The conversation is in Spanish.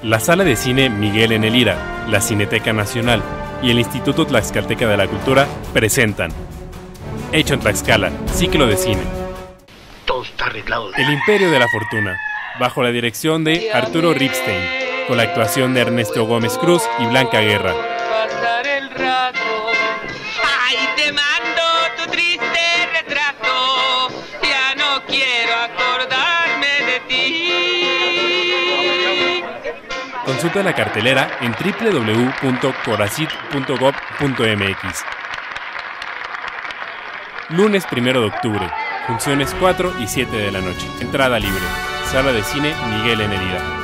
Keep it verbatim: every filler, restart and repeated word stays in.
La Sala de Cine Miguel N. Lira, la Cineteca Nacional y el Instituto Tlaxcalteca de la Cultura presentan Hecho en Tlaxcala, ciclo de cine. Todo está arreglado. El Imperio de la Fortuna, bajo la dirección de Arturo Ripstein, con la actuación de Ernesto Gómez Cruz y Blanca Guerra. Pasar el rato. Ay, te mando tu triste retrato. Ya no quiero acordarme de ti. Consulta la cartelera en doble u doble u doble u punto coracit punto gob punto m x. Lunes primero de octubre, funciones cuatro y siete de la noche. Entrada libre. Sala de Cine Miguel N. Lira.